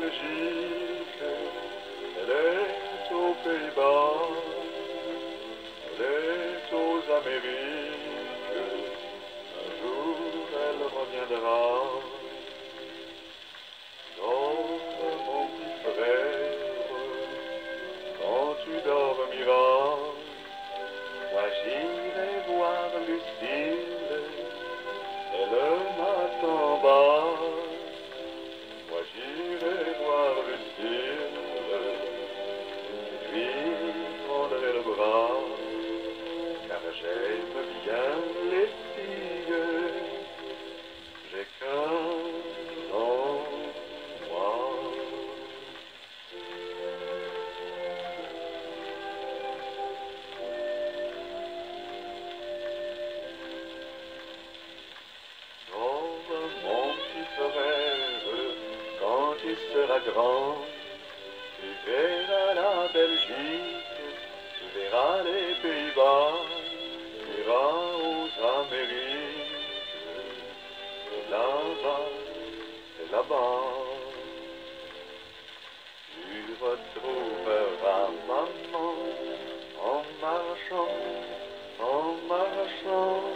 Belgique, elle est aux Pays-Bas, elle est aux Amériques, un jour elle reviendra. Donc mon petit frère, quand tu dormiras, moi j'irai voir Lucille, elle m'attend bas. Moi j'irai voir Lucille, et lui prendrai le bras, car j'aime bien les filles, j'ai 15 ans, moi. Mon petit frère, quand tu seras grand, tu verras la Belgique, tu verras les Pays-Bas, tu iras aux Amériques, et là-bas, et là-bas, tu retrouveras maman en marchant, en marchant.